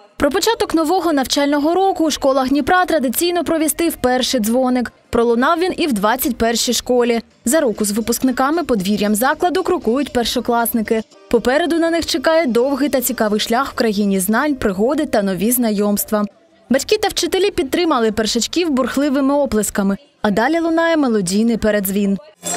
Про початок нового навчального року у школах Дніпра традиційно провістив перший дзвоник. Пролунав він і в 21-й школі. За руку з випускниками подвір'ям закладу крокують першокласники. Попереду на них чекає довгий та цікавий шлях в країні знань, пригоди та нові знайомства. Батьки та вчителі підтримали першачків бурхливими оплесками, а далі лунає мелодійний передзвін.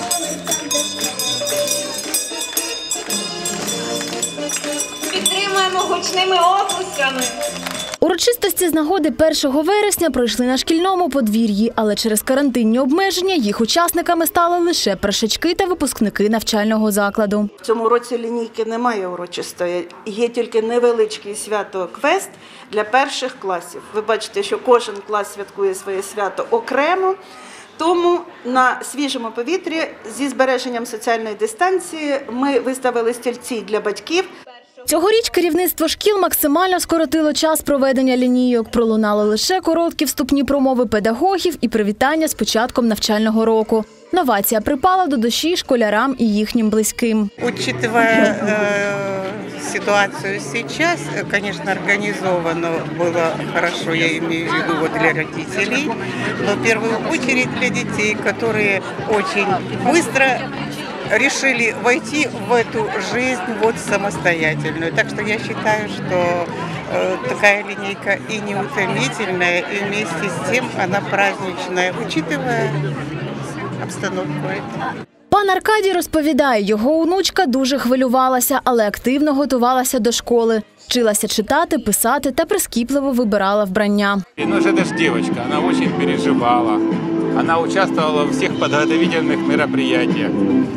Підтримуємо гучними оплесками. Урочистості з нагоди 1 вересня пройшли на шкільному подвір'ї, але через карантинні обмеження їх учасниками стали лише першачки та випускники навчального закладу. В цьому році лінійки немає урочистої, є тільки невеличкий свято-квест для перших класів. Ви бачите, що кожен клас святкує своє свято окремо, тому на свіжому повітрі зі збереженням соціальної дистанції ми виставили стільці для батьків. Цьогоріч керівництво шкіл максимально скоротило час проведення лінійок. Пролунали лише короткі вступні промови педагогів і привітання з початком навчального року. Новація припала до душі школярам і їхнім близьким. Учитывая ситуацию сейчас, конечно, организовано было хорошо, я имею в виду для родителей, но в первую очередь для детей, которые очень быстро решили войти в эту жизнь самостоятельную. Так что я считаю, что такая линейка и неутомительная, и вместе с тем она праздничная, учитывая обстановку. Пан Аркадій розповідає, його онучка дуже хвилювалася, але активно готувалася до школи. Вчилася читати, писати та прискіпливо вибирала вбрання. Ну, это же девочка, она очень переживала. Она участвовала в всех подготовительных мероприятиях.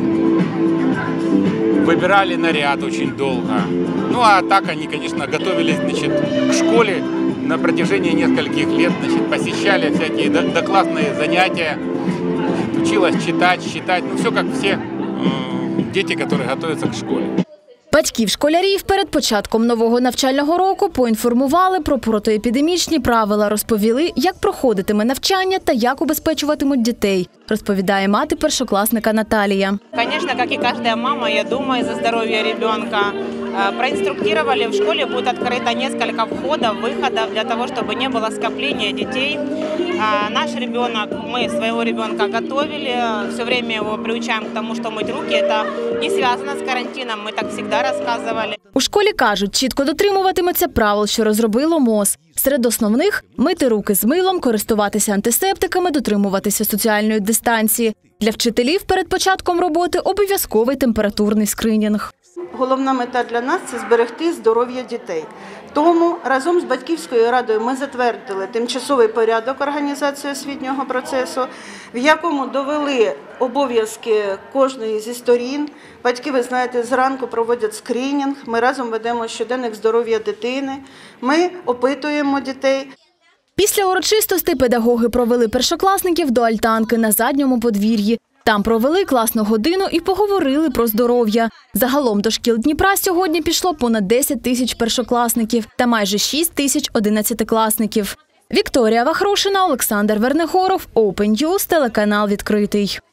Выбирали наряд очень долго. Ну, а так они, конечно, готовились, к школе на протяжении нескольких лет, посещали всякие доклассные занятия, училась читать, считать, ну, все как все дети, которые готовятся к школе. Батьків школярів перед початком нового навчального року поінформували про протиепідемічні правила, розповіли, як проходитиме навчання та як убезпечуватимуть дітей, розповідає мати першокласника Наталія. Конечно, как и каждая мама, я думаю за здоровье ребенка. Проинструктировали, в школе будет открыто несколько входов, выходов для того, чтобы не было скопления детей. Наш ребенок, мы своего ребенка готовили, все время его приучаем к тому, что мыть руки. Это не связано с карантином, мы так всегда рассказывали. У школі кажуть, чітко дотримуватиметься правил, що розробило МОЗ. Серед основних – мити руки з милом, користуватися антисептиками, дотримуватися соціальної дистанції. Для вчителів перед початком роботи обов'язковий температурний скринінг. Головна мета для нас – це зберегти здоров'я дітей. Тому разом з батьківською радою ми затвердили тимчасовий порядок організації освітнього процесу, в якому довели обов'язки кожної зі сторін. Батьки, ви знаєте, зранку проводять скринінг, ми разом ведемо щоденник здоров'я дитини, ми опитуємо дітей. Після урочистостей педагоги провели першокласників до альтанки на задньому подвір'ї. Там провели класну годину і поговорили про здоров'я. Загалом до шкіл Дніпра сьогодні пішло понад 10 тисяч першокласників та майже 6 тисяч 11-класників. Вікторія Вахрушина, Олександр Вернигоров, Open News, телеканал «Відкритий».